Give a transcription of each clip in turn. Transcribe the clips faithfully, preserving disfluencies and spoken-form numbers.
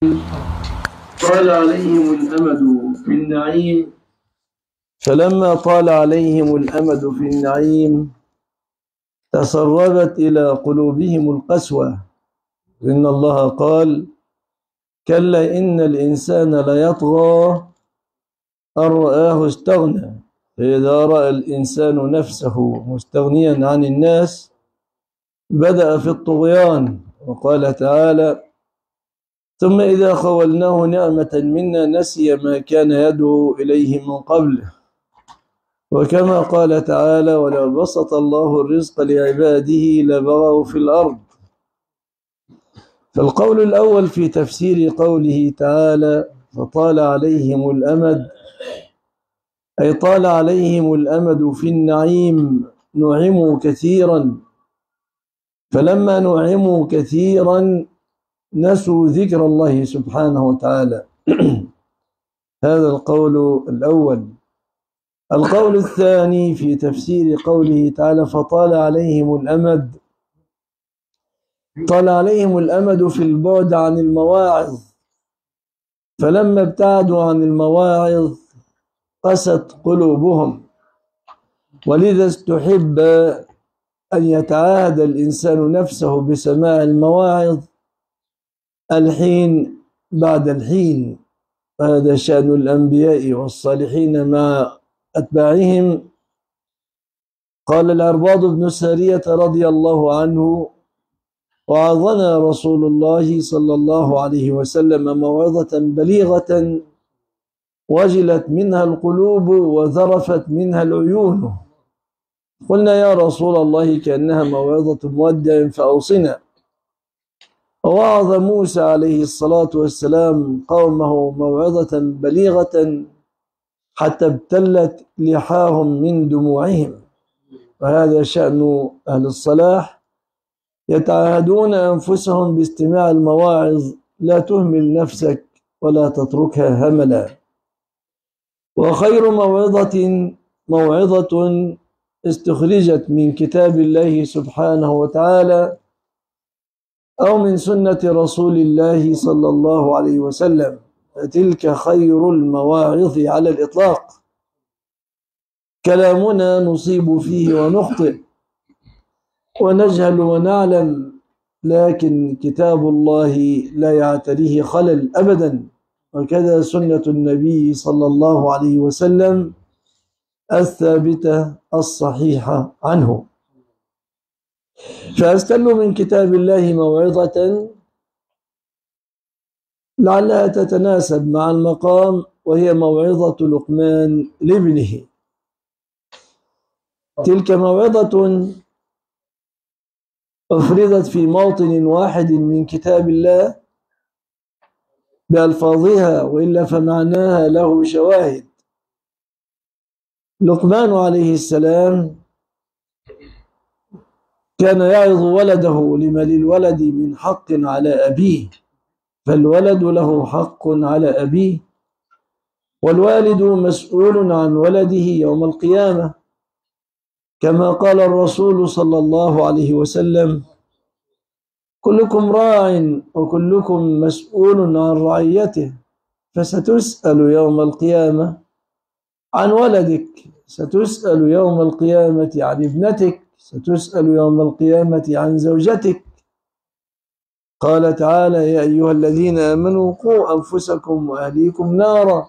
طال عليهم الأمد في النعيم فلما طال عليهم الأمد في النعيم تسربت إلى قلوبهم القسوة، إن الله قال: كلا إن الإنسان ليطغى أن رآه استغنى، فإذا رأى الإنسان نفسه مستغنيا عن الناس بدأ في الطغيان. وقال تعالى: ثم إذا خولناه نعمة منا نسي ما كان يدعو إليه من قبله. وكما قال تعالى: ولو بسط الله الرزق لعباده لبغوا في الأرض. فالقول الأول في تفسير قوله تعالى: فطال عليهم الأمد، أي طال عليهم الأمد في النعيم، نعموا كثيرا، فلما نعموا كثيرا نسوا ذكر الله سبحانه وتعالى. هذا القول الأول. القول الثاني في تفسير قوله تعالى: فطال عليهم الأمد، طال عليهم الأمد في البعد عن المواعظ، فلما ابتعدوا عن المواعظ قست قلوبهم. ولذا استحب أن يتعاهد الإنسان نفسه بسماع المواعظ الحين بعد الحين، هذا شأن الأنبياء والصالحين مع أتباعهم. قال العرباض بن سارية رضي الله عنه: وعظنا رسول الله صلى الله عليه وسلم موعظة بليغة وجلت منها القلوب وذرفت منها العيون. قلنا: يا رسول الله كأنها موعظة مودع فأوصنا. ووعظ موسى عليه الصلاة والسلام قومه موعظة بليغة حتى ابتلت لحاهم من دموعهم. وهذا شأن أهل الصلاح، يتعاهدون أنفسهم باستماع المواعظ، لا تهمل نفسك ولا تتركها هملا. وخير موعظة موعظة استخرجت من كتاب الله سبحانه وتعالى أو من سنة رسول الله صلى الله عليه وسلم، فتلك خير المواعظ على الإطلاق. كلامنا نصيب فيه ونخطئ ونجهل ونعلم، لكن كتاب الله لا يعتريه خلل أبدا، وكذا سنة النبي صلى الله عليه وسلم الثابتة الصحيحة عنه. فأستل من كتاب الله موعظة لعلها تتناسب مع المقام، وهي موعظة لقمان لابنه. تلك موعظة أفردت في موطن واحد من كتاب الله بألفاظها، وإلا فمعناها له شواهد. لقمان عليه السلام كان يعظ ولده لما للولد من حق على أبيه، فالولد له حق على أبيه، والوالد مسؤول عن ولده يوم القيامة، كما قال الرسول صلى الله عليه وسلم: كلكم راع وكلكم مسؤول عن رعيته، فستسأل يوم القيامة عن ولدك، ستسأل يوم القيامة عن ابنتك، ستسأل يوم القيامة عن زوجتك. قال تعالى: يا أيها الذين آمنوا قوا أنفسكم وأهليكم نارا.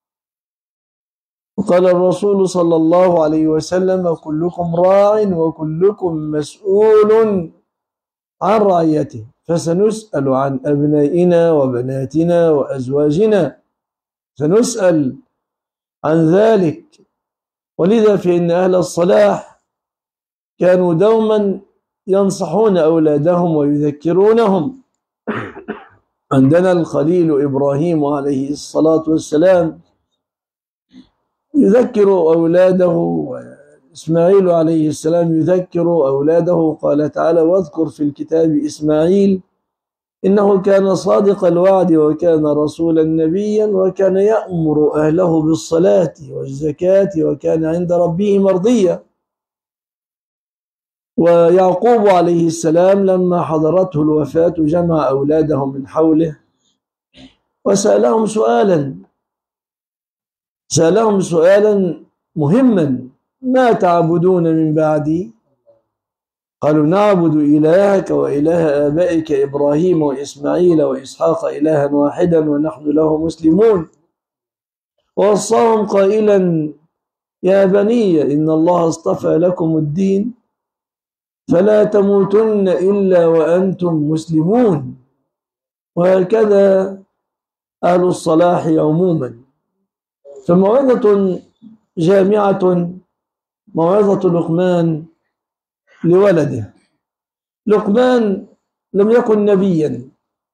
وقال الرسول صلى الله عليه وسلم: كلكم راع وكلكم مسؤول عن رعيته، فسنسأل عن أبنائنا وبناتنا وأزواجنا، سنسأل عن ذلك. ولذا فإن أهل الصلاح كانوا دوما ينصحون أولادهم ويذكرونهم. عندنا الخليل إبراهيم عليه الصلاة والسلام يذكر أولاده، وإسماعيل عليه السلام يذكر أولاده. قال تعالى: واذكر في الكتاب إسماعيل إنه كان صادق الوعد وكان رسولا نبيا وكان يأمر أهله بالصلاة والزكاة وكان عند ربه مرضيا. ويعقوب عليه السلام لما حضرته الوفاة جمع أولاده من حوله وسألهم سؤالا سألهم سؤالا مهما: ما تعبدون من بعدي؟ قالوا: نعبد إلهك وإله آبائك إبراهيم وإسماعيل وإسحاق إلها واحدا ونحن له مسلمون. ووصاهم قائلا: يا بني إن الله اصطفى لكم الدين فلا تموتن إلا وأنتم مسلمون. وهكذا أهل الصلاح عموما. فموعظة جامعة موعظة لقمان لولده. لقمان لم يكن نبيا،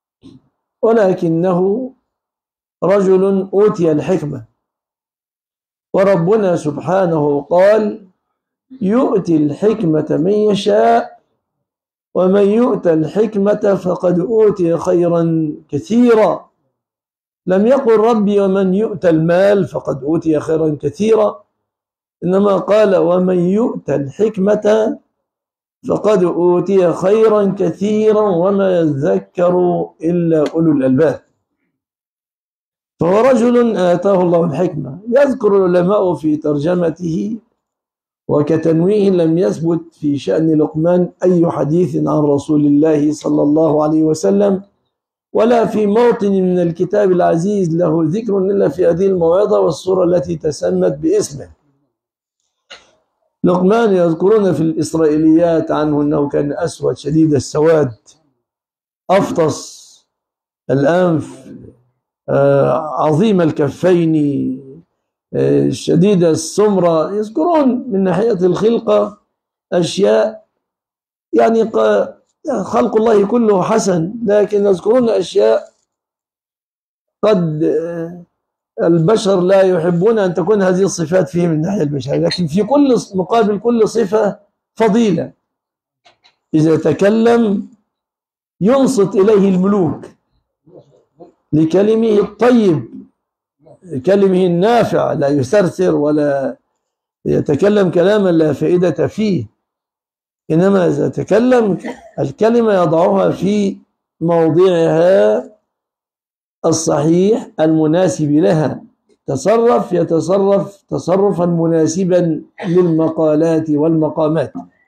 ولكنه رجل أوتي الحكمة، وربنا سبحانه قال: يؤتي الحكمة من يشاء ومن يؤت الحكمة فقد أوتي خيرا كثيرا. لم يقل ربي ومن يؤت المال فقد أوتي خيرا كثيرا، إنما قال: ومن يؤت الحكمة فقد أوتي خيرا كثيرا وما يذكر إلا أولو الألباب. فهو رجل آتاه الله الحكمة. يذكر العلماء في ترجمته وكتنويه لم يثبت في شأن لقمان أي حديث عن رسول الله صلى الله عليه وسلم، ولا في موطن من الكتاب العزيز له ذكر إلا في هذه الموعظة والسورة التي تسمت باسمه. لقمان يذكرون في الإسرائيليات عنه أنه كان أسود شديد السواد، أفطس الأنف، عظيم الكفين، شديد السمرة. يذكرون من ناحية الخلقة أشياء يعني خلق الله كله حسن، لكن يذكرون أشياء قد البشر لا يحبون أن تكون هذه الصفات فيه من الناحية البشرية، لكن في كل مقابل كل صفة فضيلة. إذا تكلم ينصت إليه الملوك لكلمه الطيب، كلمه النافع، لا يسرسر ولا يتكلم كلاما لا فائدة فيه، إنما إذا تكلم الكلمة يضعها في موضعها الصحيح المناسب لها. تصرف يتصرف تصرفا مناسبا للمقالات والمقامات.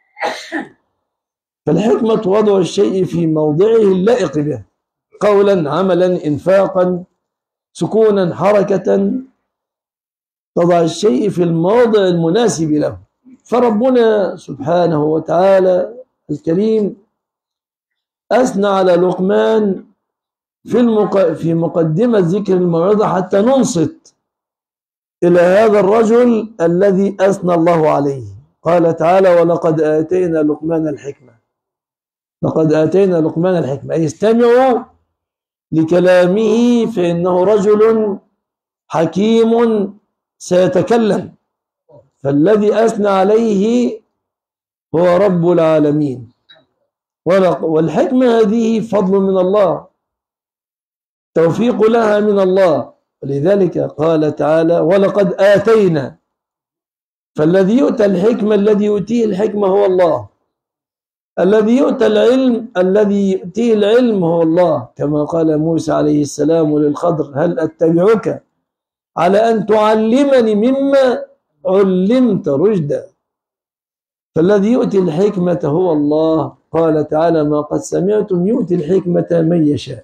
فالحكمة وضع الشيء في موضعه اللائق به، قولا، عملا، إنفاقا، سكونا، حركة، تضع الشيء في الموضع المناسب له. فربنا سبحانه وتعالى الكريم أثنى على لقمان في المق... في مقدمة ذكر الموعظة حتى ننصت إلى هذا الرجل الذي أثنى الله عليه. قال تعالى: ولقد آتينا لقمان الحكمة. لقد آتينا لقمان الحكمة، أي استمعوا لكلامه فإنه رجل حكيم سيتكلم. فالذي أثنى عليه هو رب العالمين. والحكمة هذه فضل من الله، توفيق لها من الله، ولذلك قال تعالى: ولقد آتينا. فالذي يؤتى الحكمة الذي يؤتيه الحكمة هو الله، الذي يؤتى العلم الذي يؤتيه العلم هو الله، كما قال موسى عليه السلام للخضر: هل أتبعك على أن تعلمني مما علمت رشدا. فالذي يؤتي الحكمة هو الله. قال تعالى: ما قد سمعتم يؤتي الحكمة من يشاء.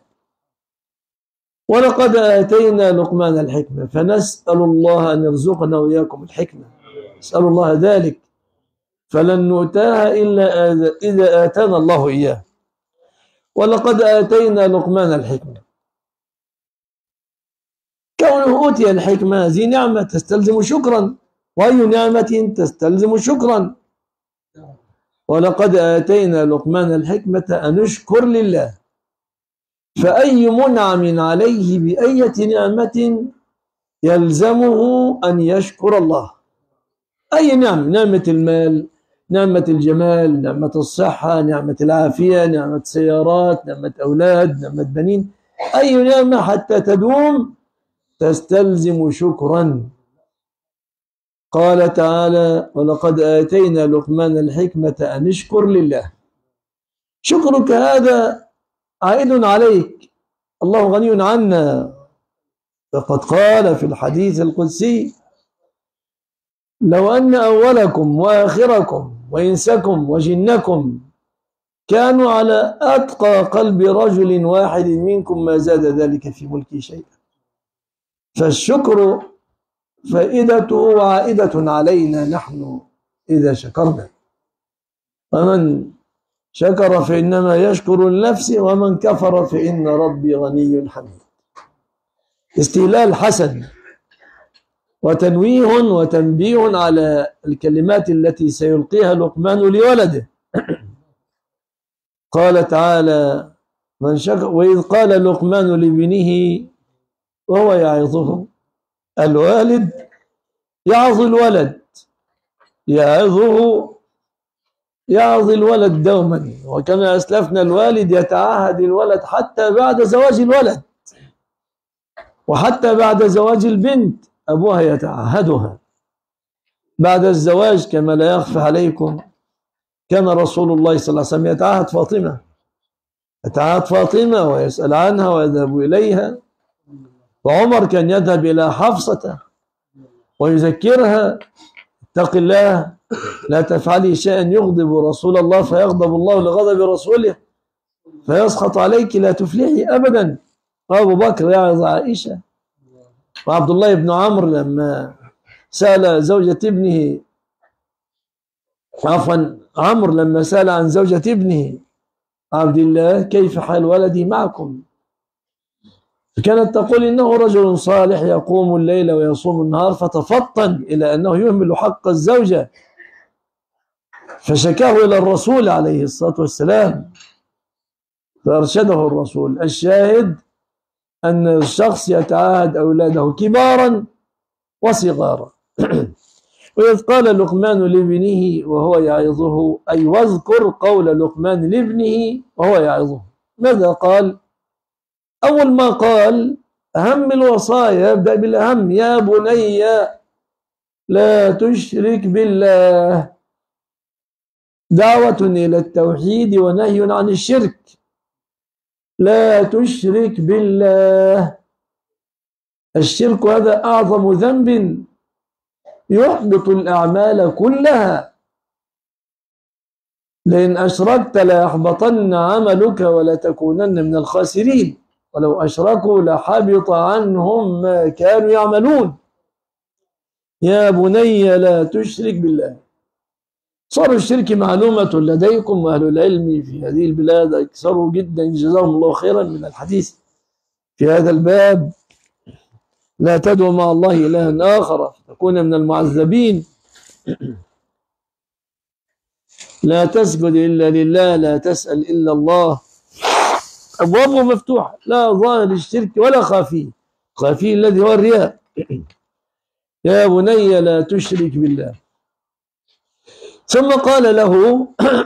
ولقد آتينا لقمان الحكمة. فنسأل الله أن يرزقنا وإياكم الحكمة، نسأل الله ذلك، فلن نؤتاها إلا إذا آتانا الله إياه. ولقد آتينا لقمان الحكمة، كونه أوتي الحكمة ذي نعمة تستلزم شكرا، وأي نعمة تستلزم شكرا. ولقد آتينا لقمان الحكمة أن نشكر لله. فأي منعم عليه بأية نعمة يلزمه أن يشكر الله. أي نعم، نعمة المال، نعمة الجمال، نعمة الصحة، نعمة العافية، نعمة سيارات، نعمة أولاد، نعمة بنين، أي نعمة حتى تدوم تستلزم شكرا. قال تعالى: ولقد آتينا لقمان الحكمة أن اشكر لله. شكرك هذا عائد عليك، الله غني عنا فقد قال في الحديث القدسي: لو أن أولكم وآخركم وإنسكم وجنكم كانوا على أتقى قلب رجل واحد منكم ما زاد ذلك في ملكي شيئا. فالشكر فائدته عائدة علينا نحن إذا شكرنا، ومن شكر فإنما يشكر لنفسه ومن كفر فإن ربي غني حميد. استهلال حسن وتنويه وتنبيه على الكلمات التي سيلقيها لقمان لولده. قال تعالى: من شكر وإذ قال لقمان لابنه وهو يعظه. الوالد يعظ الولد، يعظه يعظ الولد دوما. وكما أسلفنا الوالد يتعاهد الولد حتى بعد زواج الولد، وحتى بعد زواج البنت أبوها يتعاهدها بعد الزواج. كما لا يخفى عليكم كان رسول الله صلى الله عليه وسلم يتعاهد فاطمة يتعاهد فاطمة ويسأل عنها ويذهب إليها، وعمر كان يذهب إلى حفصة ويذكرها: اتق الله لا تفعلي شيئا يغضب رسول الله فيغضب الله لغضب رسوله فيسخط عليك لا تفلحي أبدا. وأبو بكر يعظ عائشة. وعبد الله بن عمرو لما سأل زوجة ابنه عفوا عمرو لما سأل عن زوجة ابنه عبد الله: كيف حال ولدي معكم؟ فكانت تقول: إنه رجل صالح يقوم الليل ويصوم النهار. فتفطن إلى أنه يهمل حق الزوجة فشكاه إلى الرسول عليه الصلاة والسلام فأرشده الرسول. الشاهد أن الشخص يتعاهد أولاده كبارا وصغارا. وإذ قال لقمان لابنه وهو يعظه، أي واذكر قول لقمان لابنه وهو يعظه. ماذا قال؟ أول ما قال أهم الوصايا يبدأ بالأهم: يا بني لا تشرك بالله. دعوة إلى التوحيد ونهي عن الشرك. لا تشرك بالله. الشرك هذا أعظم ذنب يحبط الأعمال كلها. لئن أشركت ليحبطن عملك ولتكونن من الخاسرين. ولو أشركوا لحبط عنهم ما كانوا يعملون. يا بني لا تشرك بالله. صار الشرك معلومة لديكم، وأهل العلم في هذه البلاد أكثروا جدا جزاهم الله خيرا من الحديث في هذا الباب. لا تدعو مع الله إلها آخر فتكون من المعذبين. لا تسجد إلا لله، لا تسأل إلا الله. أبوابه مفتوحة، لا ظاهر الشرك ولا خافي. خافي الذي هو الرياء. يا بني لا تشرك بالله. ثم قال له: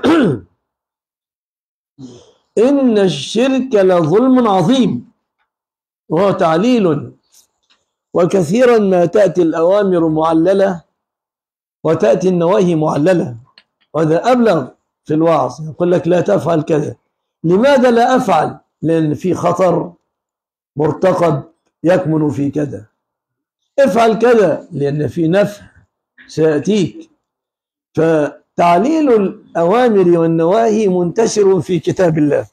إن الشرك لظلم عظيم. وهو تعليل. وكثيرا ما تأتي الأوامر معللة وتأتي النواهي معللة، وهذا أبلغ في الوعظ. يقول لك لا تفعل كذا. لماذا لا أفعل؟ لأن في خطر مرتقب يكمن في كذا. افعل كذا لأن في نفع سيأتيك. فتعليل الأوامر والنواهي منتشر في كتاب الله.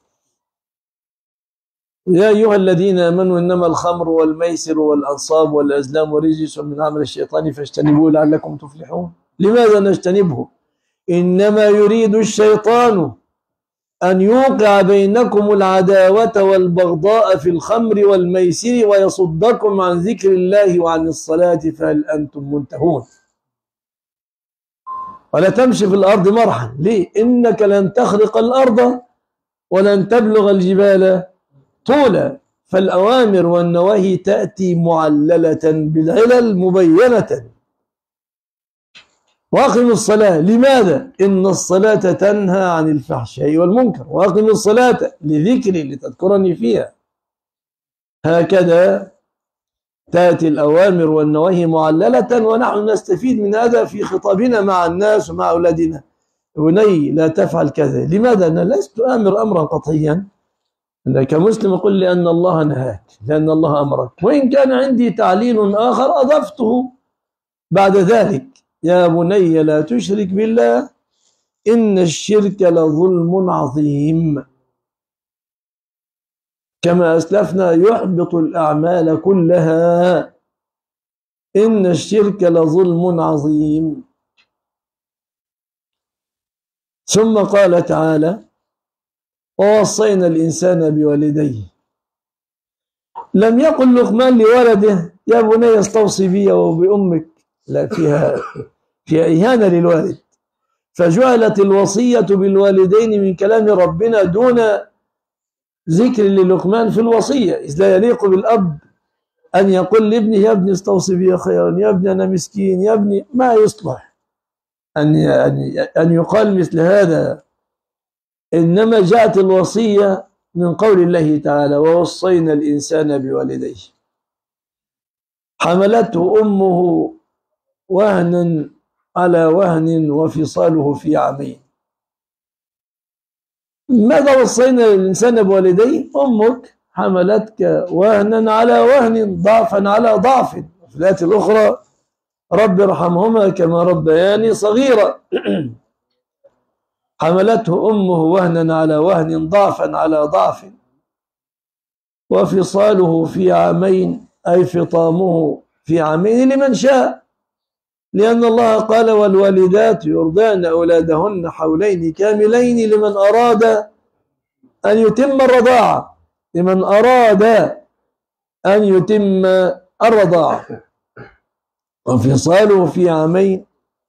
يا أيها الذين آمنوا إنما الخمر والميسر والأنصاب والأزلام رجس من عمل الشيطان فاجتنبوه لعلكم تفلحون. لماذا نجتنبه؟ إنما يريد الشيطان أن يوقع بينكم العداوة والبغضاء في الخمر والميسر ويصدكم عن ذكر الله وعن الصلاة فهل أنتم منتهون. ولا تمشي في الأرض مرحا. ليه؟ إنك لن تخرق الأرض ولن تبلغ الجبال طولا. فالأوامر والنواهي تأتي معللة بالعلل مبينة. وأقم الصلاة. لماذا؟ إن الصلاة تنهى عن الفحشاء والمنكر. وأقم الصلاة لذكري لتذكرني فيها. هكذا تأتي الأوامر والنواهي معللة، ونحن نستفيد من هذا في خطابنا مع الناس ومع أولادنا. بني لا تفعل كذا. لماذا؟ أنا لست آمر أمرا قطعيا، أنا كمسلم أقول لأن الله نهاك، لأن الله أمرك، وإن كان عندي تعليل آخر أضفته بعد ذلك: يا بني لا تشرك بالله إن الشرك لظلم عظيم. كما أسلفنا يحبط الأعمال كلها، إن الشرك لظلم عظيم. ثم قال تعالى: ووصينا الإنسان بوالديه. لم يقل لقمان لولده: يا بني استوصي بي وبأمك، لا، فيها فيها إهانة للوالد، فجعلت الوصية بالوالدين من كلام ربنا دون ذكر للقمان في الوصية، إذ لا يليق بالأب أن يقول لابنه: يا ابني استوصي بي خيرا، يا ابني أنا مسكين، يا ابني. ما يصلح أن أن يقال مثل هذا. إنما جاءت الوصية من قول الله تعالى: ووصينا الإنسان بوالديه. حملته أمه وهنا على وهن وفصاله في عامين. ماذا وصينا الإنسان بوالديه؟ أمك حملتك وهنا على وهن، ضعفا على ضعف. في الآية الأخرى: رب ارحمهما كما ربياني صغيرا. حملته أمه وهنا على وهن، ضعفا على ضعف، وفصاله في عامين، أي فطامه في عامين لمن شاء، لأن الله قال: والوالدات يرضعن أولادهن حولين كاملين لمن أراد أن يتم الرضاعة، لمن أراد أن يتم الرضاعة. وفصاله في عامين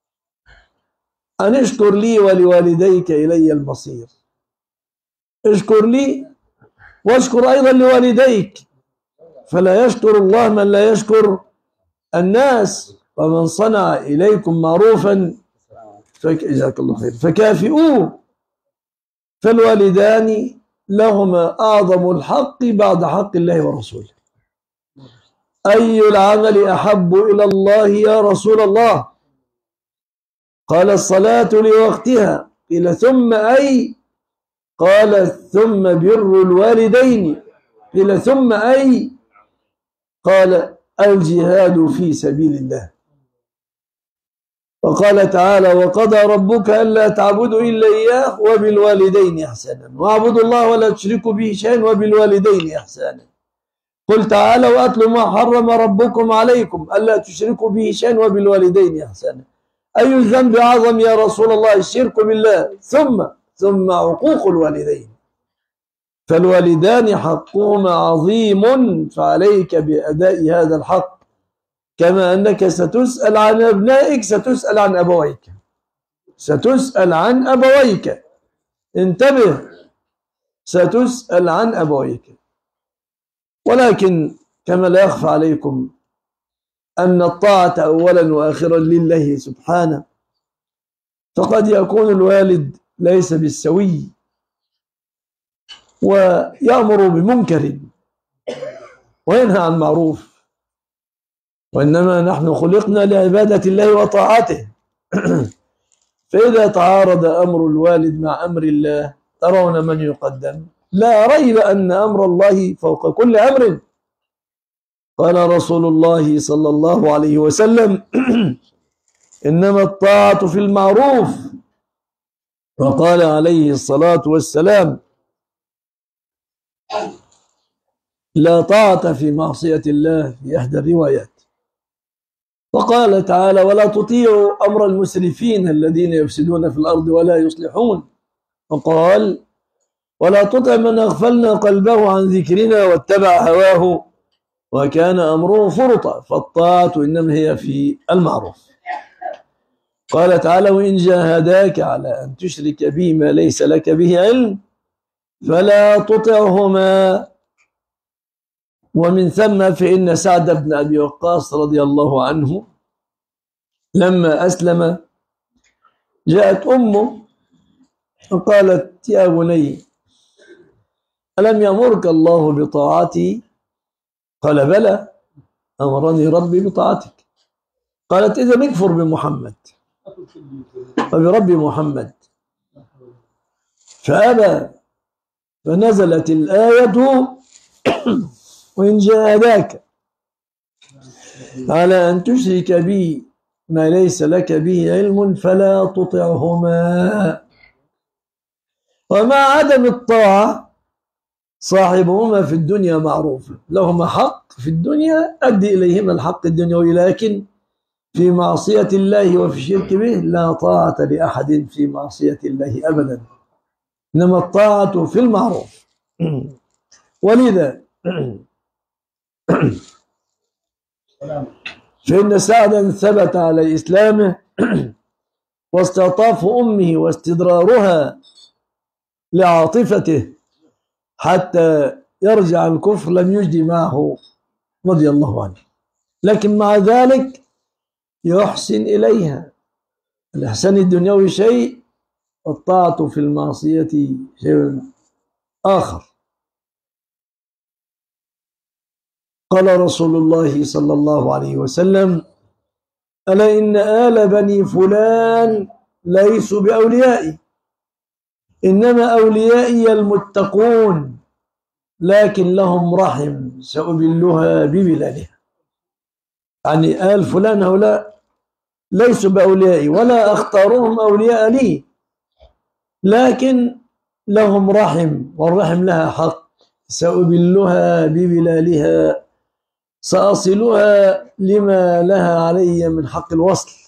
أن اشكر لي ولوالديك إلي المصير. اشكر لي واشكر أيضا لوالديك، فلا يشكر الله من لا يشكر الناس. ومن صنع إليكم معروفا فجزاك الله خير فكافئوه. فالوالدان لهما أعظم الحق بعد حق الله ورسوله. أي العمل أحب إلى الله يا رسول الله؟ قال: الصلاة لوقتها. قيل: ثم أي؟ قال: ثم بر الوالدين. قيل: ثم أي؟ قال: الجهاد في سبيل الله. وقال تعالى: وقضى ربك ألا تعبدوا إلا إياه وبالوالدين إحسانا، واعبدوا الله ولا تشركوا به شيئا وبالوالدين إحسانا. قل تعالى وأتلوا ما حرم ربكم عليكم ألا تشركوا به شيئا وبالوالدين إحسانا. أي الذنب أعظم يا رسول الله؟ الشرك بالله، ثم ثم عقوق الوالدين. فالوالدان حقهما عظيم، فعليك بأداء هذا الحق، كما أنك ستسأل عن أبنائك، ستسأل عن أبويك، ستسأل عن أبويك. انتبه، ستسأل عن أبويك. ولكن كما لا يخفى عليكم أن الطاعة أولا وآخرا لله سبحانه، فقد يكون الوالد ليس بالسوي ويأمر بمنكر وينهى عن معروف، وإنما نحن خلقنا لعبادة الله وطاعته. فإذا تعارض أمر الوالد مع أمر الله ترون من يقدم؟ لا ريب أن أمر الله فوق كل أمر. قال رسول الله صلى الله عليه وسلم: إنما الطاعة في المعروف. وقال عليه الصلاة والسلام: لا طاعة في معصية الله، في إحدى الروايات. وقال تعالى: ولا تطيعوا أمر المسرفين الذين يفسدون في الأرض ولا يصلحون. وقال: ولا تطع من أغفلنا قلبه عن ذكرنا واتبع هواه وكان أمره فرطا. فالطاعة إنما هي في المعروف. قال تعالى: وإن جاهداك على أن تشرك بي ما ليس لك به علم فلا تطعهما. ومن ثم فإن سعد بن أبي وقاص رضي الله عنه لما أسلم جاءت أمه وقالت: يا بني ألم يأمرك الله بطاعتي؟ قال: بلى، أمرني ربي بطاعتك. قالت: إذا اكفر بمحمد وبرب محمد. فأبى، فنزلت الآية وإن جاهداك على أن تشرك بي ما ليس لك به علم فلا تطعهما. ومع عدم الطاعة صاحبهما في الدنيا معروف، لهما حق في الدنيا أدي إليهما الحق الدنيوي، لكن في معصية الله وفي الشرك به لا طاعة لأحد في معصية الله أبدا، إنما الطاعة في المعروف. ولذا فإن سعدا ثبت على إسلامه واستعطاف أمه واستدرارها لعاطفته حتى يرجع الكفر لم يجدي معه رضي الله عنه، لكن مع ذلك يحسن إليها. الإحسان الدنيوي شيء، والطاعة في المعصية شيء آخر. قال رسول الله صلى الله عليه وسلم: ألا إن آل بني فلان ليسوا بأوليائي، إنما أوليائي المتقون، لكن لهم رحم سأبلها ببلالها. يعني آل فلان هؤلاء ليسوا بأوليائي ولا أختارهم أولياء لي، لكن لهم رحم، والرحم لها حق، سأبلها ببلالها، سأصلها لما لها علي من حق الوصل.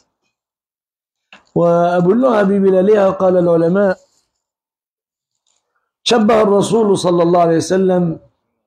وأبلها ببلالها، قال العلماء، شبه الرسول صلى الله عليه وسلم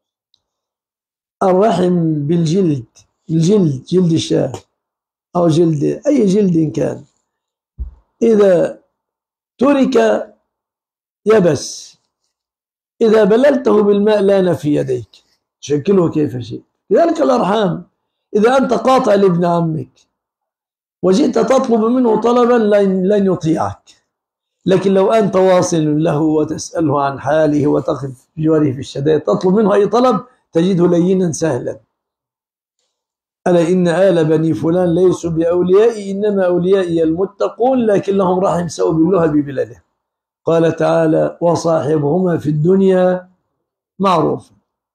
الرحم بالجلد، الجلد جلد الشاة أو جلد أي جلد كان، إذا ترك يبس، إذا بللته بالماء لان في يديك، شكله كيف شئت. لذلك الأرحام، إذا أنت قاطع لابن عمك وجئت تطلب منه طلبا لن يطيعك، لكن لو أنت واصل له وتسأله عن حاله وتقف بجواره في الشدائد تطلب منه أي طلب تجده لينا سهلا. ألا إن آل بني فلان ليسوا بأوليائي، إنما أوليائي المتقون، لكن لهم رحم سأبلها ببلاله. قال تعالى: وصاحبهما في الدنيا معروفا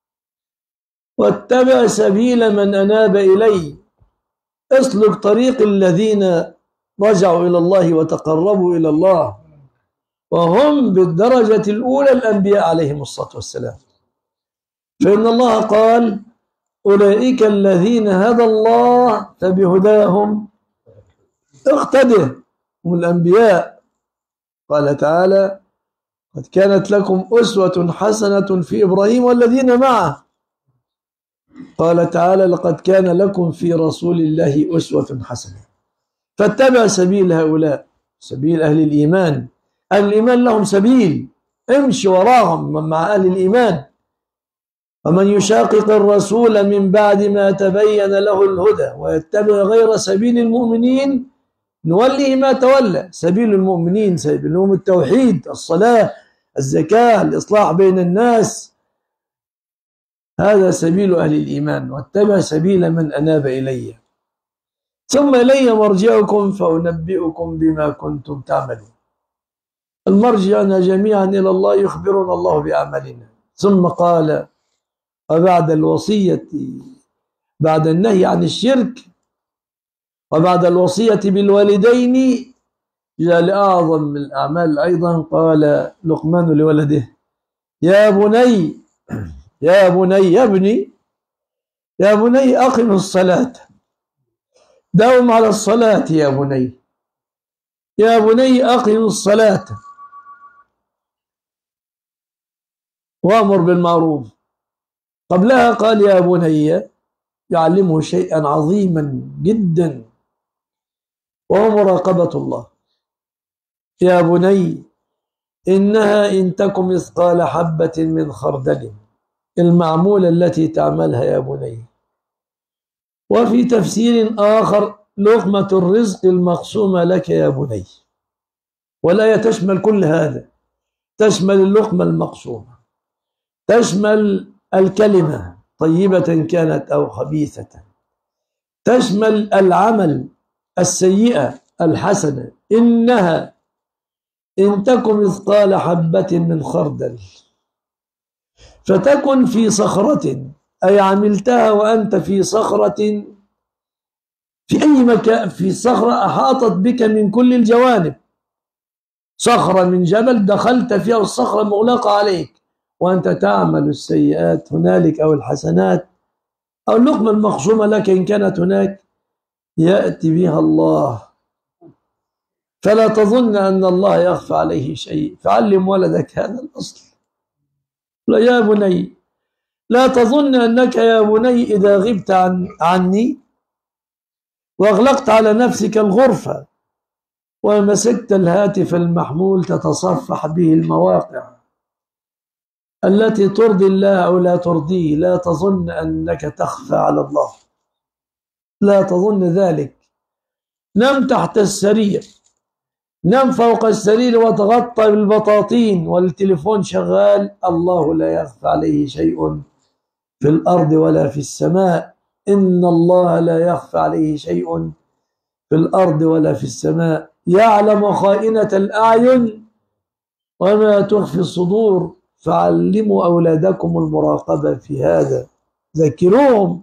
واتبع سبيل من أناب إلي، اسلك طريق الذين رجعوا إلى الله وتقربوا إلى الله، وهم بالدرجة الأولى الأنبياء عليهم الصلاة والسلام. فإن الله قال: أولئك الذين هدى الله فبهداهم اقتده، هم الأنبياء. قال تعالى: قد كانت لكم أسوة حسنة في إبراهيم والذين معه. قال تعالى: لقد كان لكم في رسول الله أسوة حسنة. فاتبع سبيل هؤلاء، سبيل أهل الإيمان. أهل الإيمان لهم سبيل، امشي وراهم مع أهل الإيمان. ومن يشاقق الرسول من بعد ما تبين له الهدى ويتبع غير سبيل المؤمنين نوليه ما تولى. سبيل المؤمنين سبيلهم التوحيد، الصلاة، الزكاة، الإصلاح بين الناس، هذا سبيل أهل الإيمان. واتبع سبيل من أناب إلي ثم إلي مرجعكم فأنبئكم بما كنتم تعملون. المرجعنا جميعا إلى الله، يخبرنا الله بأعمالنا. ثم قال: وبعد الوصية، بعد النهي عن الشرك وبعد الوصية بالوالدين جاء لأعظم الأعمال أيضا. قال لقمان لولده: يا بني يا بني يا ابني يا بني أقم الصلاة، داوم على الصلاة يا بني، يا بني أقم الصلاة وأمر بالمعروف. قبلها قال: يا بني، يعلمه شيئا عظيما جدا وهو مراقبة الله. يا بني إنها إن تك مثقال حبة من خردل، المعمولة التي تعملها يا بني. وفي تفسير آخر: لقمة الرزق المقسومة لك يا بني. والآية تشمل كل هذا، تشمل اللقمة المقسومة، تشمل الكلمة طيبة كانت أو خبيثة، تشمل العمل السيئة الحسنة. إنها إن تك مثقال حبة من خردل، فتكن في صخرة، أي عملتها وأنت في صخرة، في أي مكان، في صخرة أحاطت بك من كل الجوانب، صخرة من جبل دخلت فيها والصخرة مغلقة عليك وأنت تعمل السيئات هنالك أو الحسنات أو اللقمة المخصومة لك إن كانت هناك، يأتي بها الله. فلا تظن أن الله يخفى عليه شيء، فعلم ولدك هذا الأصل. لا يا بني، لا تظن أنك يا بني إذا غبت عن عني وأغلقت على نفسك الغرفة ومسكت الهاتف المحمول تتصفح به المواقع التي ترضي الله أو لا ترضيه، لا تظن أنك تخفى على الله، لا تظن ذلك. نم تحت السرير، نم فوق السرير وتغطى بالبطاطين والتليفون شغال، الله لا يخفى عليه شيء في الأرض ولا في السماء. إن الله لا يخفى عليه شيء في الأرض ولا في السماء، يعلم خائنة الأعين وما تخفي الصدور. فعلموا أولادكم المراقبة في هذا، ذكروهم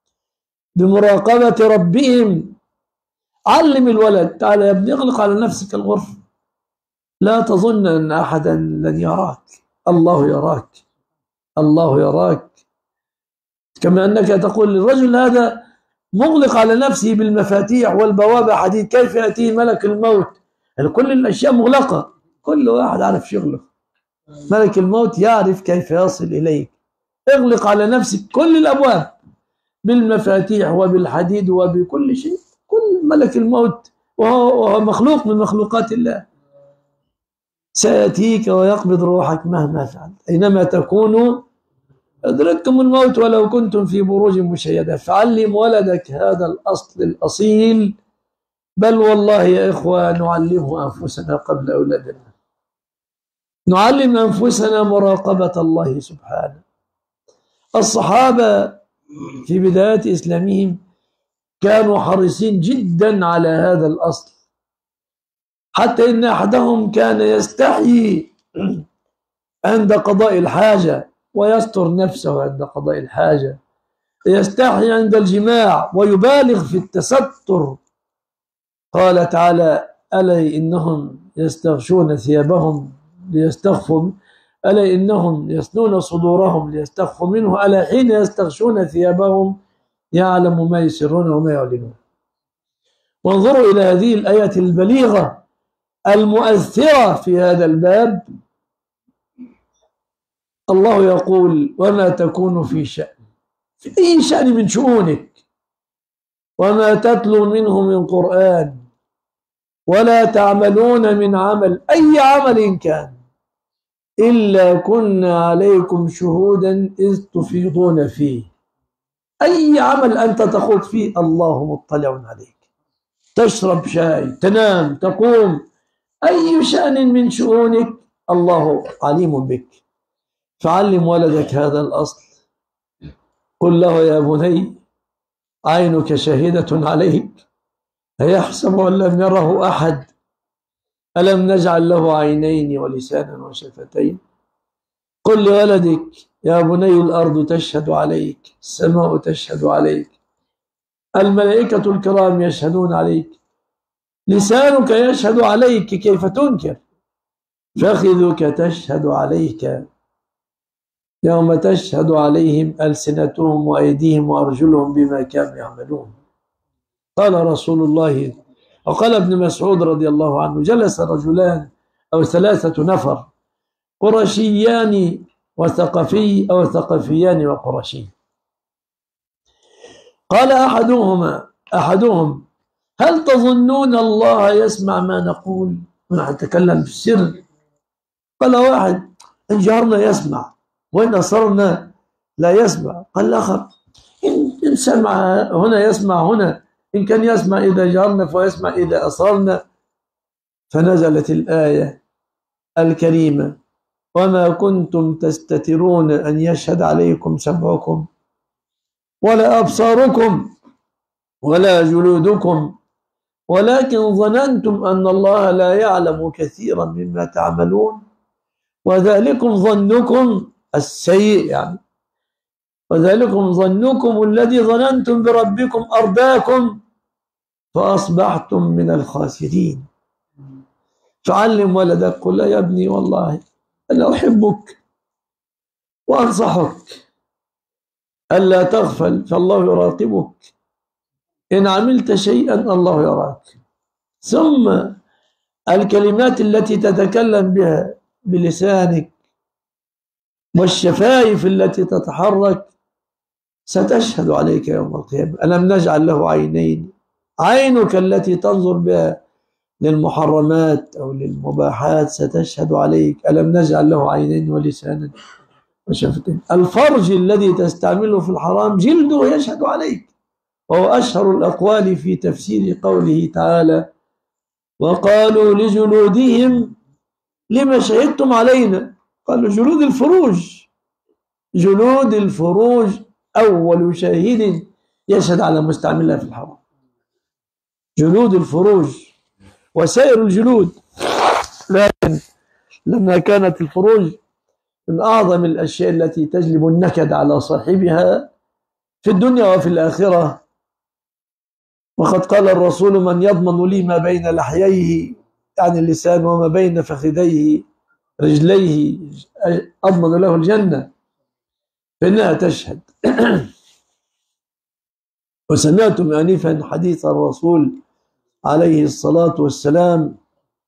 بمراقبة ربهم. علم الولد، تعال يا ابني اغلق على نفسك الغرفة، لا تظن أن أحدا لن يراك، الله يراك، الله يراك. كما أنك تقول للرجل هذا مغلق على نفسه بالمفاتيح والبوابة حديد، كيف يأتيه ملك الموت؟ يعني كل الأشياء مغلقة، كل واحد عارف شغله، ملك الموت يعرف كيف يصل إليك. اغلق على نفسك كل الأبواب بالمفاتيح وبالحديد وبكل شيء، كل ملك الموت وهو مخلوق من مخلوقات الله سيأتيك ويقبض روحك مهما فعلت، أينما تكونوا أدركتم الموت ولو كنتم في بروج مشيدة. فعلم ولدك هذا الأصل الأصيل، بل والله يا إخوة نعلمه أنفسنا قبل أولادنا، نعلم أنفسنا مراقبة الله سبحانه. الصحابة في بداية إسلامهم كانوا حريصين جدا على هذا الأصل، حتى إن أحدهم كان يستحيي عند قضاء الحاجة ويستر نفسه عند قضاء الحاجة، يستحي عند الجماع ويبالغ في التستر. قال تعالى: ألا إنهم يستغشون ثيابهم ليستخفوا، ألا إنهم يثنون صدورهم ليستخفوا منه، ألا حين يستغشون ثيابهم يعلم ما يسرون وما يعلنون. وانظروا إلى هذه الآية البليغة المؤثرة في هذا الباب. الله يقول: وما تكون في شأن، في أي شأن من شؤونك، وما تتلو منه من قرآن، ولا تعملون من عمل، أي عمل كان، إلا كنا عليكم شهودا إذ تفيضون فيه. أي عمل أنت تخوض فيه الله مطلع عليك، تشرب شاي، تنام، تقوم، أي شأن من شؤونك الله عليم بك. فعلم ولدك هذا الأصل. قل له: يا بني عينك شاهدة عليك، أيحسب أن لم يره أحد؟ ألم نجعل له عينين ولسانا وشفتين؟ قل لولدك: يا بني الأرض تشهد عليك، السماء تشهد عليك، الملائكة الكرام يشهدون عليك، لسانك يشهد عليك، كيف تنكر؟ فخذك تشهد عليك يوم تشهد عليهم ألسنتهم وأيديهم وأرجلهم بما كانوا يعملون. قال رسول الله، وقال ابن مسعود رضي الله عنه: جلس رجلان أو ثلاثة نفر قرشيان وثقفي أو ثقفيان وقرشي، قال أحدهما أحدهم: هل تظنون الله يسمع ما نقول؟ نتكلم بالسر. قال واحد: إن جهرنا يسمع وإن أسررنا لا يسمع. قال الآخر: إن سمع هنا يسمع هنا، إن كان يسمع إذا جهرنا فيسمع إذا أسررنا. فنزلت الآية الكريمة: وما كنتم تستترون أن يشهد عليكم سمعكم ولا أبصاركم ولا جلودكم ولكن ظننتم أن الله لا يعلم كثيرا مما تعملون وذلكم ظنكم السيء يعني. وذلكم ظنكم الذي ظننتم بربكم أرداكم فأصبحتم من الخاسرين. فعلم ولدك، قل يا ابني والله أنا أحبك وأنصحك ألا تغفل فالله يراقبك، إن عملت شيئا الله يراك. ثم الكلمات التي تتكلم بها بلسانك والشفايف التي تتحرك ستشهد عليك يوم القيامة. ألم نجعل له عينين؟ عينك التي تنظر بها للمحرمات أو للمباحات ستشهد عليك. ألم نجعل له عينين ولسانا وشفتين؟ الفرج الذي تستعمله في الحرام جلده يشهد عليك. وهو أشهر الأقوال في تفسير قوله تعالى: وقالوا لجلودهم لما شهدتم علينا؟ قالوا جلود الفروج. جلود الفروج أول شاهد يشهد على مستعملها في الحرام، جلود الفروج وسائر الجلود. لكن لما كانت الفروج من أعظم الأشياء التي تجلب النكد على صاحبها في الدنيا وفي الآخرة، وقد قال الرسول: من يضمن لي ما بين لحييه يعني اللسان وما بين فخذيه رجليه أضمن له الجنة، فإنها تشهد. وسمعتم آنفا حديث الرسول عليه الصلاة والسلام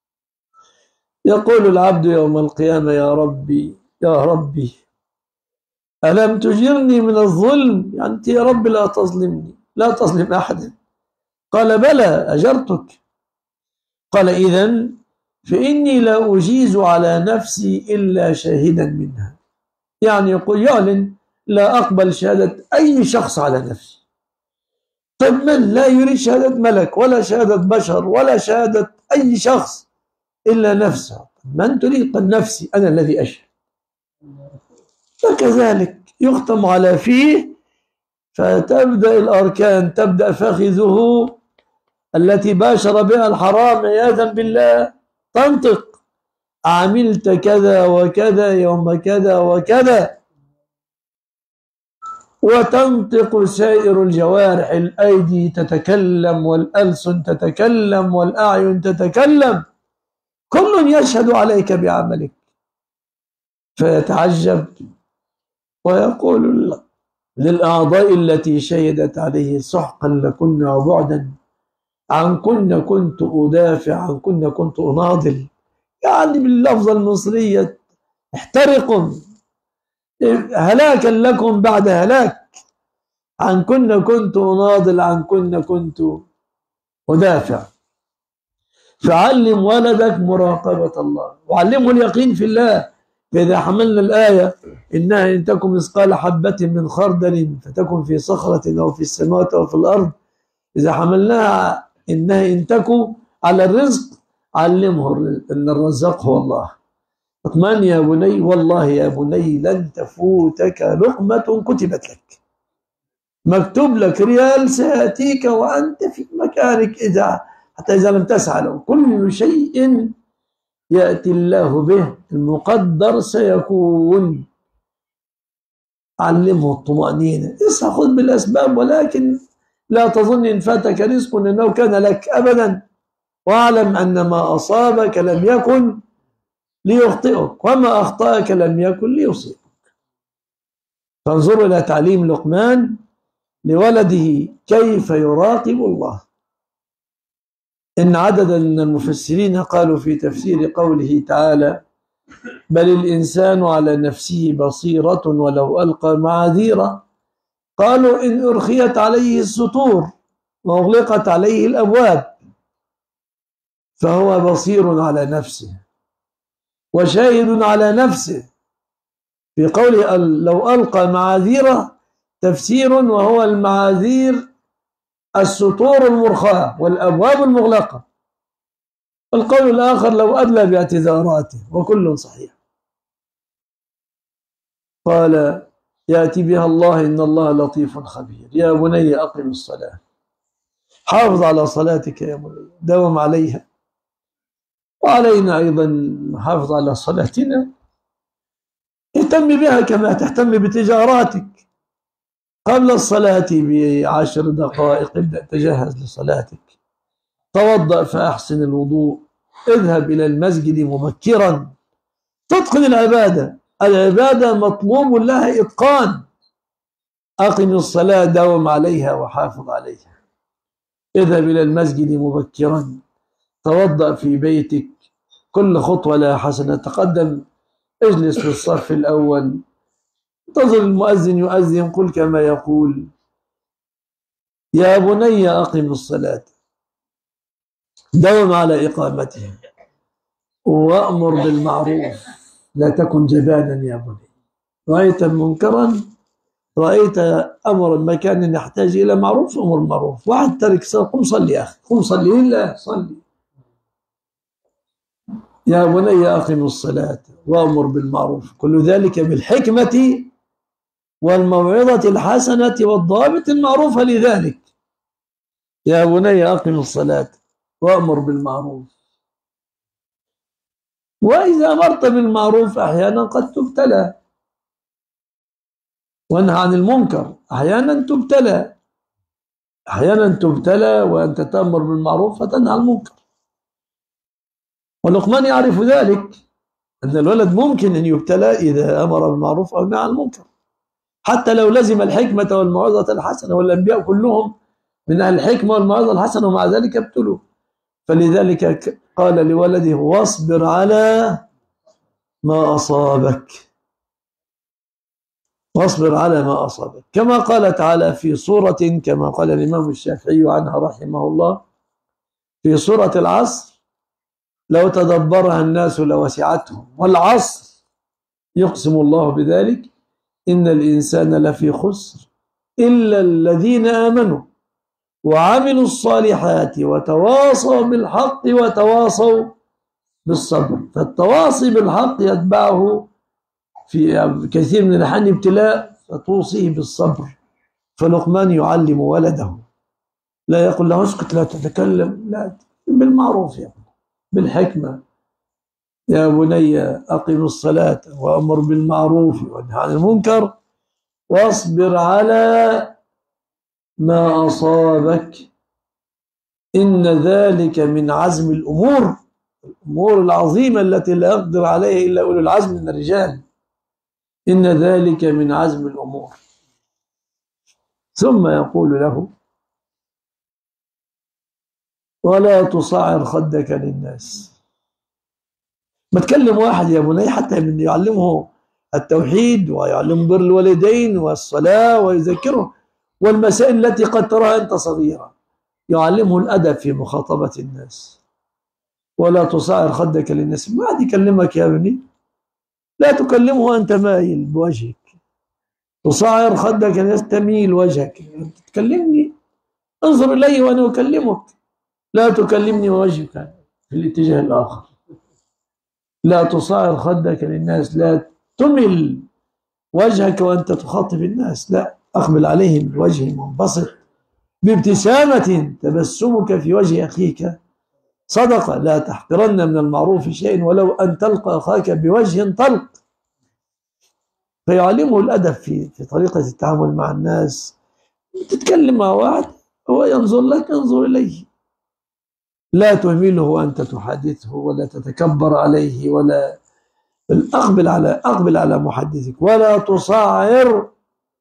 يقول العبد يوم القيامة: يا ربي يا ربي ألم تجرني من الظلم؟ يعني أنت يا رب لا تظلمني، لا تظلم أحدا. قال: بلى أجرتك. قال: إذن فإني لا أجيز على نفسي إلا شاهدا منها. يعني يقول يعلن: لا أقبل شهادة أي شخص على نفسي. طيب من لا يريد شهادة ملك ولا شهادة بشر ولا شهادة أي شخص إلا نفسه؟ من تريد؟ قد نفسي أنا الذي أشهد. فكذلك يختم على فيه، فتبدأ الأركان، تبدأ فخذه التي باشر بها الحرام عياذا بالله تنطق: عملت كذا وكذا يوم كذا وكذا. وتنطق سائر الجوارح، الأيدي تتكلم والألسن تتكلم والأعين تتكلم، كل يشهد عليك بعملك. فيتعجب ويقول للأعضاء التي شهدت عليه: سحقا لكن وبعدا عنكن كنت أدافع، عنكن كنت أناضل. يعني باللفظة المصرية: احترقوا، هلاكا لكم بعد هلاك. عنكن كنت أناضل، عنكن كنت أدافع. فعلم ولدك مراقبة الله وعلمه اليقين في الله. فإذا حملنا الآية: إنها إن تكن مثقال حبة من خردل فتكن في صخرة أو في السماوات أو في الأرض، إذا حملناها إنها إن تكن على الرزق، علمه أن الرزاق هو الله. اطمئن يا بني، والله يا بني لن تفوتك لقمة كتبت لك، مكتوب لك ريال سيأتيك وأنت في مكانك، إذا حتى إذا لم تسعى له. كل شيء يأتي الله به المقدر سيكون. علمه الطمأنينة، اسعى خذ بالأسباب، ولكن لا تظن إن فاتك رزق أنه كان لك أبدا. واعلم أن ما أصابك لم يكن ليخطئك، وما أخطأك لم يكن ليصيبك. فانظروا إلى تعليم لقمان لولده كيف يراقب الله. إن عددا من المفسرين قالوا في تفسير قوله تعالى: بل الإنسان على نفسه بصيرة ولو ألقى معاذيره، قالوا إن أرخيت عليه السطور وأغلقت عليه الأبواب فهو بصير على نفسه وشاهد على نفسه. في قوله لو ألقى معاذيره تفسير، وهو المعاذير السطور المرخاة والأبواب المغلقة. القول الآخر لو أدلى باعتذاراته، وكل صحيح. قال: يأتي بها الله إن الله لطيف خبير. يا بني أقم الصلاة، حافظ على صلاتك يا بني، داوم عليها. وعلينا أيضا نحافظ على صلاتنا اهتم بها كما تهتم بتجاراتك. قبل الصلاة بعشر دقائق ابدأ تجهز لصلاتك. توضأ فأحسن الوضوء. اذهب إلى المسجد مبكرا. تتقن العبادة. العبادة مطلوب لها إتقان. أقم الصلاة، داوم عليها وحافظ عليها. اذهب إلى المسجد مبكرا. توضأ في بيتك. كل خطوة لها حسنة. تقدم، اجلس في الصف الأول، انتظر المؤذن يؤذن، قل كما يقول: يا بني أقم الصلاة، داوم على إقامتها، وأمر بالمعروف، لا تكن جبانا يا بني. رأيت منكرا، رأيت أمر مكان يحتاج إلى معروف، أمر معروف. واحد ترك صلاة، قم صلي يا أخي، قم صلي لله، صلي. يا بني أقم الصلاة وأمر بالمعروف، كل ذلك بالحكمة والموعظة الحسنة والضوابط المعروفة لذلك. يا بني أقم الصلاة وأمر بالمعروف. وإذا أمرت بالمعروف أحيانا قد تبتلى، وانهى عن المنكر أحيانا تبتلى. أحيانا تبتلى وأنت تأمر بالمعروف فتنهى عن المنكر. ولقمان يعرف ذلك، أن الولد ممكن أن يبتلى إذا أمر بالمعروف أو نهى عن المنكر، حتى لو لزم الحكمة والموعظة الحسنة. والأنبياء كلهم من أهل الحكمة والموعظة الحسنة، ومع ذلك ابتلوا. فلذلك قال لولده: واصبر على ما أصابك، واصبر على ما أصابك. كما قال تعالى في سورة، كما قال الإمام الشافعي عنها رحمه الله في سورة العصر: لو تدبرها الناس لوسعتهم، والعصر يقسم الله بذلك، إن الإنسان لفي خسر إلا الذين آمنوا وعملوا الصالحات وتواصوا بالحق وتواصوا بالصبر. فالتواصي بالحق يتبعه في كثير من الأحيان ابتلاء، فتوصيه بالصبر. فلقمان يعلم ولده، لا يقول له اسكت لا تتكلم، لا، بالمعروف يعني، بالحكمة. يا بني أقم الصلاة وأمر بالمعروف وانهى عن المنكر واصبر على ما أصابك، إن ذلك من عزم الأمور، الأمور العظيمة التي لا يقدر عليها إلا أولو العزم من الرجال. إن ذلك من عزم الأمور. ثم يقول له: ولا تصعر خدك للناس. ما تكلم واحد يا بني حتى من يعلمه التوحيد ويعلمه بر الوالدين والصلاة ويذكره والمسائل التي قد تراها أنت صغيرة، يعلمه الأدب في مخاطبة الناس. ولا تصعر خدك للناس، ما عاد يكلمك يا ابني، لا تكلمه وأنت مايل بوجهك. تصعر خدك للناس، تميل وجهك، تكلمني انظر إلي وأنا أكلمك، لا تكلمني ووجهك في الاتجاه الآخر. لا تصعر خدك للناس، لا تمل وجهك وأنت تخاطب الناس، لا، أقبل عليهم بوجه منبسط بابتسامة، تبسمك في وجه أخيك صدقة. لا تحقرن من المعروف شيء ولو أن تلقى أخاك بوجه طلق. فيعلمه الأدب في في طريقة التعامل مع الناس. تتكلم مع واحد هو ينظر لك، انظر إليه، لا تهمله وأنت تحدثه ولا تتكبر عليه، ولا أقبل على أقبل على محدثك. ولا تصعر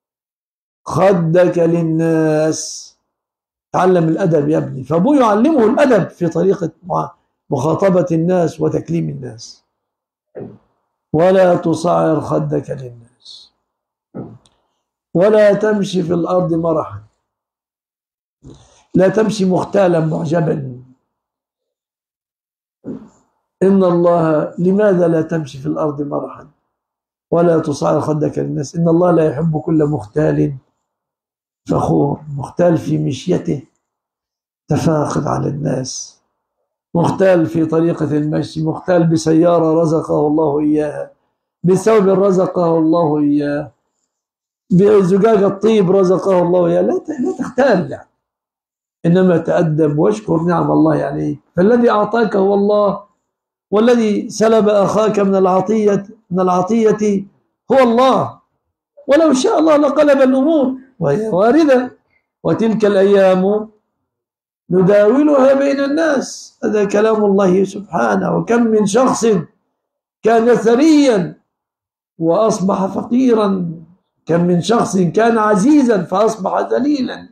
خدك للناس، تعلم الأدب يا ابني. فأبوه يعلمه الأدب في طريقة مخاطبة الناس وتكليم الناس. ولا تصعر خدك للناس ولا تمشي في الأرض مرحا، لا تمشي مختالا معجبا. إن الله، لماذا لا تمشي في الأرض مرحا ولا تصعر خدك للناس؟ إن الله لا يحب كل مختال فخور، مختال في مشيته، تفاخر على الناس، مختال في طريقة المشي، مختال بسيارة رزقه الله إياها، بثوب رزقه الله إياه، بزجاجة طيب رزقه الله إياه. لا لا تختال يعني. إنما تأدب واشكر نعم الله عليك. فالذي أعطاك هو الله، والذي سلب أخاك من العطية من العطية هو الله، ولو شاء الله لقلب الأمور، وهي واردة، وتلك الأيام نداولها بين الناس. هذا كلام الله سبحانه. وكم من شخص كان ثريا وأصبح فقيرا، كم من شخص كان عزيزا فأصبح ذليلا.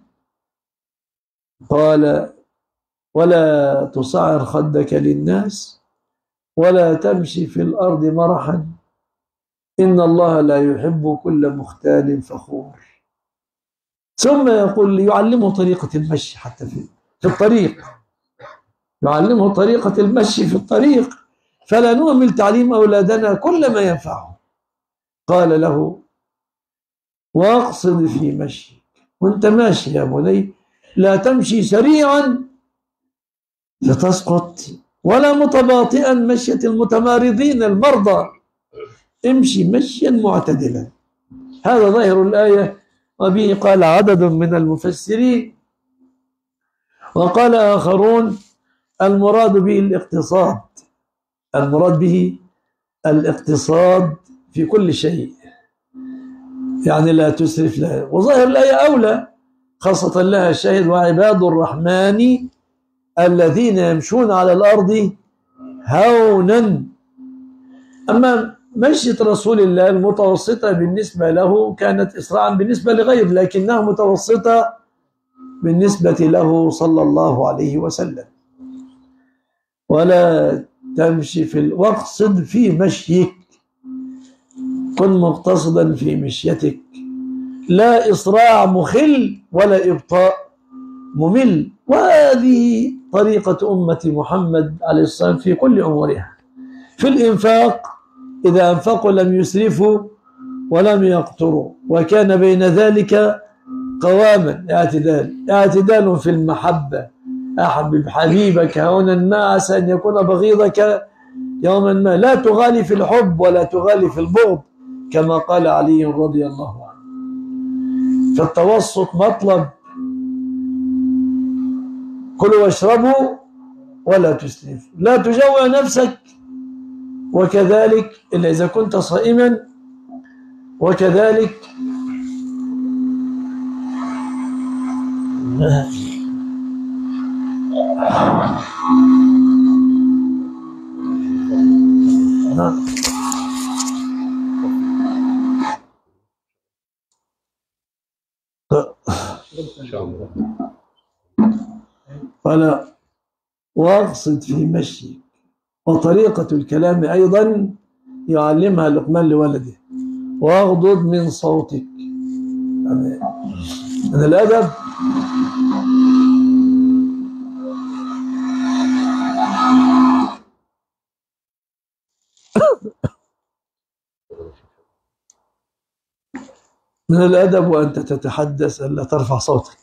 قال: ولا تصعر خدك للناس ولا تمشي في الأرض مرحا إن الله لا يحب كل مختال فخور. ثم يقول يعلمه طريقة المشي حتى في, في الطريق، يعلمه طريقة المشي في الطريق، فلا نهمل تعليم أولادنا كل ما ينفعهم. قال له: واقصد في مشيك، وانت ماشي يا بني لا تمشي سريعا فتسقط، ولا متباطئا مشية المتمارضين المرضى، امشي مشيا معتدلا. هذا ظاهر الآية، وبه قال عدد من المفسرين. وقال آخرون: المراد به الاقتصاد، المراد به الاقتصاد في كل شيء، يعني لا تسرف لها. وظاهر الآية أولى، خاصة لها شاهد: وعباد الرحمن الذين يمشون على الأرض هونا. أما مشية رسول الله المتوسطة بالنسبة له كانت إسراعا بالنسبة لغيره، لكنها متوسطة بالنسبة له صلى الله عليه وسلم. ولا تمشي في واقصد في مشيك، كن مقتصدا في مشيتك، لا إسراع مخل ولا إبطاء ممل. وهذه طريقة أمة محمد عليه الصلاة والسلام في كل أمورها. في الإنفاق إذا أنفقوا لم يسرفوا ولم يقتروا، وكان بين ذلك قواما، اعتدال اعتدال في المحبة. أحبب حبيبك هونا ما عسى أن يكون بغيضك يوما ما، لا تغالي في الحب ولا تغالي في البغض، كما قال علي رضي الله عنه. فالتوسط مطلب، كلوا واشربوا ولا تسرفوا، لا تجوع نفسك، وكذلك إلا إذا كنت صائما، وكذلك قال: واقصد في مشيك. وطريقة الكلام أيضا يعلمها لقمان لولده: واغضض من صوتك. يعني من الأدب من الأدب وأنت تتحدث ألا ترفع صوتك،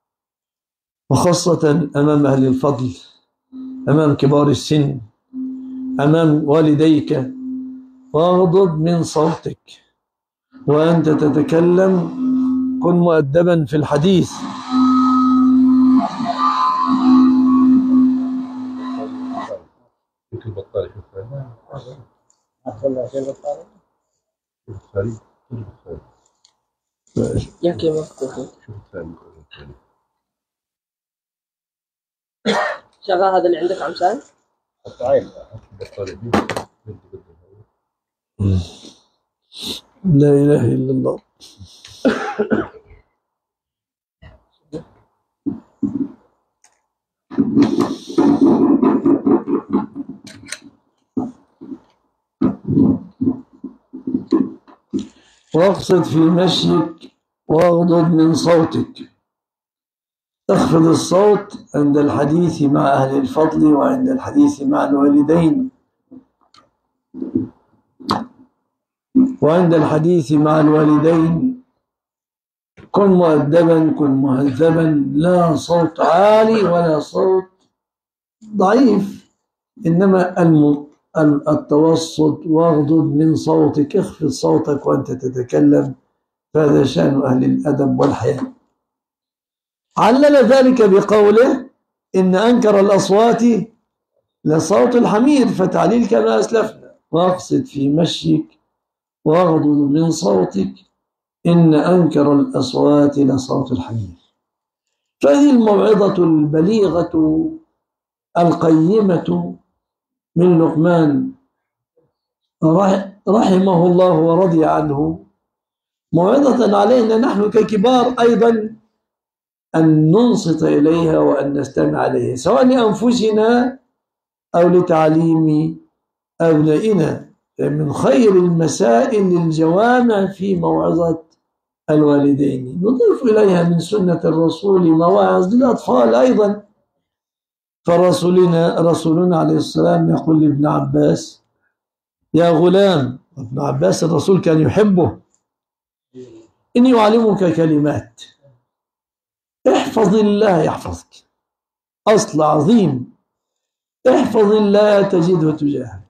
وخاصة أمام أهل الفضل، أمام كبار السن، أمام والديك. واغضض من صوتك وأنت تتكلم، كن مؤدبا في الحديث. شغال هذا اللي عندك عم سالم؟ لا إله إلا الله. واقصد في مشيك واغضض من صوتك. اخفض الصوت عند الحديث مع أهل الفضل وعند الحديث مع الوالدين، وعند الحديث مع الوالدين كن مؤدبا، كن مهذبا، لا صوت عالي ولا صوت ضعيف، إنما التوسط. واغضض من صوتك، اخفض صوتك وأنت تتكلم، فهذا شأن أهل الأدب والحياة. علل ذلك بقوله: إن أنكر الأصوات لصوت الحمير، فتعليل كما أسلفنا. واقصد في مشيك واغضض من صوتك إن أنكر الأصوات لصوت الحمير. فهذه الموعظة البليغة القيمة من لقمان رحمه الله ورضي عنه، موعظة علينا نحن ككبار أيضا أن ننصت إليها وأن نستمع إليها، سواء لأنفسنا أو لتعليم أبنائنا. من خير المسائل للجوامع في موعظة الوالدين، نضيف إليها من سنة الرسول مواعظ للأطفال أيضا. فرسولنا رسولنا عليه السلام يقول لابن عباس: يا غلام، ابن عباس الرسول كان يحبه، إني أعلمك كلمات، احفظ الله يحفظك. أصل عظيم، احفظ الله تجده تجاهك.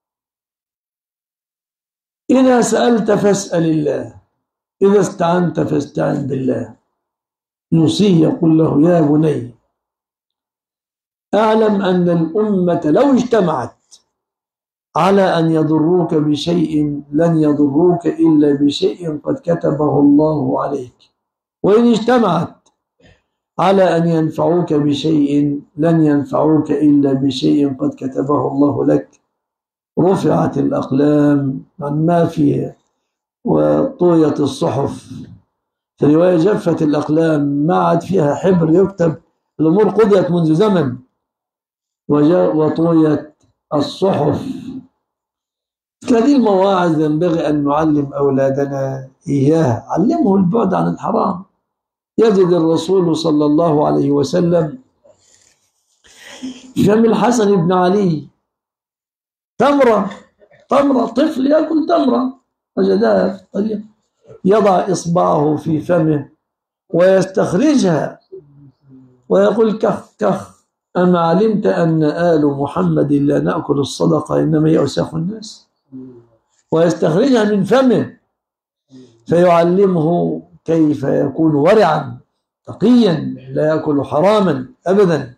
إذا سألت فاسأل الله، إذا استعنت فاستعن بالله. يوصيه يقول له: يا بني، أعلم أن الأمة لو اجتمعت على أن يضروك بشيء لن يضروك إلا بشيء قد كتبه الله عليك، وإن اجتمعت على أن ينفعوك بشيء لن ينفعوك إلا بشيء قد كتبه الله لك. رفعت الأقلام عن ما فيها وطويت الصحف. في رواية: جفت الأقلام، ما عاد فيها حبر يكتب، الأمور قضيت منذ زمن. وطويت الصحف. هذه المواعظ ينبغي أن نعلم أولادنا إياها، علمه البعد عن الحرام. يجد الرسول صلى الله عليه وسلم في فم الحسن بن علي تمرة، تمرة، طفل يأكل تمرة، وجدها في الطريق، يضع إصبعه في فمه ويستخرجها ويقول: كخ كخ، أما علمت أن آل محمد لا نأكل الصدقة إنما يؤسخ الناس؟ ويستخرجها من فمه فيعلمه كيف يكون ورعا تقيا لا يأكل حراما أبدا.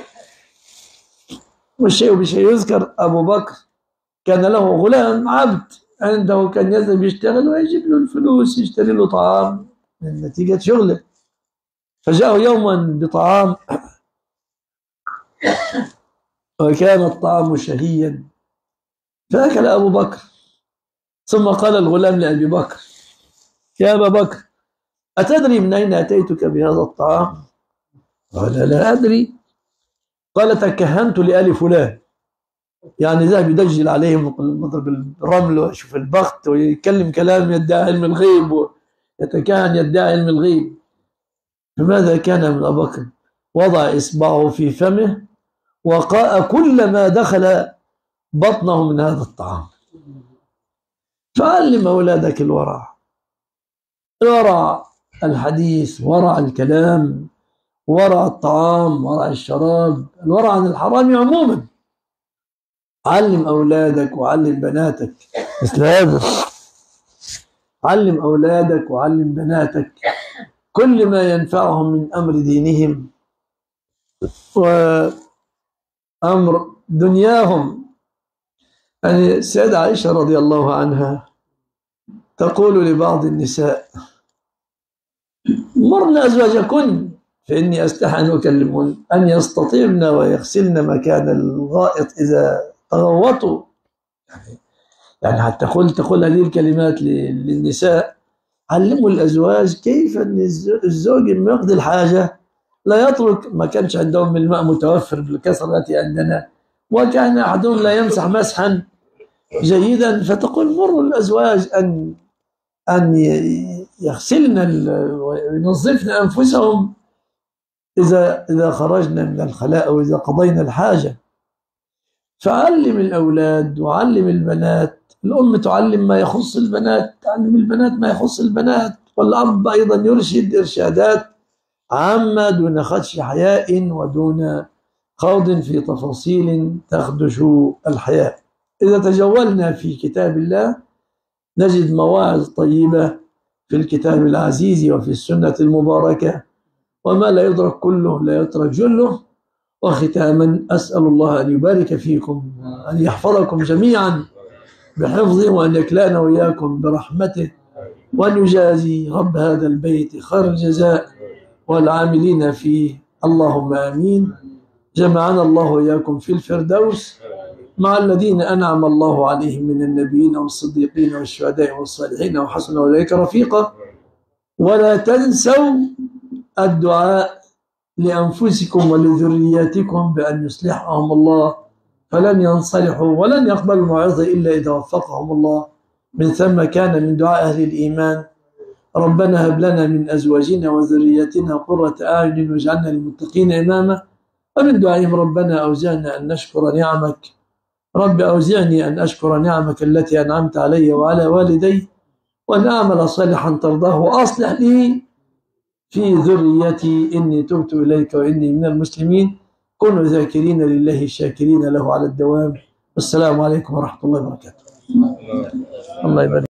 والشيء بشيء يذكر: أبو بكر كان له غلام عبد عنده، كان يذهب يشتغل ويجيب له الفلوس يشتري له طعام من نتيجة شغله. فجاءه يوما بطعام وكان الطعام شهيا، فأكل أبو بكر. ثم قال الغلام لأبي بكر: يا أبا بكر، أتدري من أين أتيتك بهذا الطعام؟ قال: لا أدري. قال: تكهنت لآل فلان، يعني ذهب يدجل عليهم مضرب الرمل ويشوف البخت ويتكلم كلام يدعي علم الغيب ويتكهن يدعي علم الغيب. فماذا كان من أبو بكر؟ وضع إصبعه في فمه وقاء كل ما دخل بطنه من هذا الطعام. فعلم أولادك الورع، ورع الحديث، ورع الكلام، ورع الطعام، ورع الشراب، الورع عن الحرام عموما. علم أولادك وعلم بناتك مثل هذا. علم أولادك وعلم بناتك كل ما ينفعهم من أمر دينهم وأمر دنياهم. يعني السيدة عائشة رضي الله عنها تقول لبعض النساء: مرن أزواجكن فإني أستحي أن أكلمهن أن يستطيبن ويغسلن مكان الغائط إذا تغوطوا. يعني يعني حتى تقول تقول هذه الكلمات للنساء. علموا الأزواج كيف أن الزوج لما يقضي الحاجة لا يترك، ما كانش عندهم الماء متوفر بالكثرة التي عندنا، وكان أحدهم لا يمسح مسحا جيدا، فتقول مروا الأزواج أن أن يغسلن وينظفن أنفسهم إذا إذا خرجنا من الخلاء أو إذا قضينا الحاجة. فعلم الأولاد وعلم البنات. الأم تعلم ما يخص البنات، تعلم البنات ما يخص البنات، والأب أيضا يرشد إرشادات عامة دون خدش حياء ودون خوض في تفاصيل تخدش الحياء. إذا تجولنا في كتاب الله نجد مواعظ طيبة في الكتاب العزيز وفي السنة المباركة، وما لا يدرك كله لا يترك جله. وختاما أسأل الله أن يبارك فيكم، أن يحفظكم جميعا، بحفظه، وأن يكلأنا وإياكم برحمته، وأن يجازي رب هذا البيت خير الجزاء والعاملين فيه، اللهم آمين. جمعنا الله وإياكم في الفردوس مع الذين أنعم الله عليهم من النبيين والصديقين والشهداء والصالحين وحسن أولئك رفيقا. ولا تنسوا الدعاء لأنفسكم ولذرياتكم بأن يصلحهم الله، فلن ينصلحوا ولن يقبلوا الموعظة إلا إذا وفقهم الله. من ثم كان من دعاء أهل الإيمان: ربنا هب لنا من أزواجنا وذرياتنا قرة أعين واجعلنا للمتقين إماما. ومن دعائهم: ربنا أوزعنا أن نشكر نعمك، رب أوزعني أن أشكر نعمك التي أنعمت علي وعلى والدي، وأن أعمل صالحا ترضاه، وأصلح لي في ذريتي إني تبت إليك وإني من المسلمين. كونوا ذاكرين لله الشاكرين له على الدوام. والسلام عليكم ورحمة الله وبركاته. الله يبارك.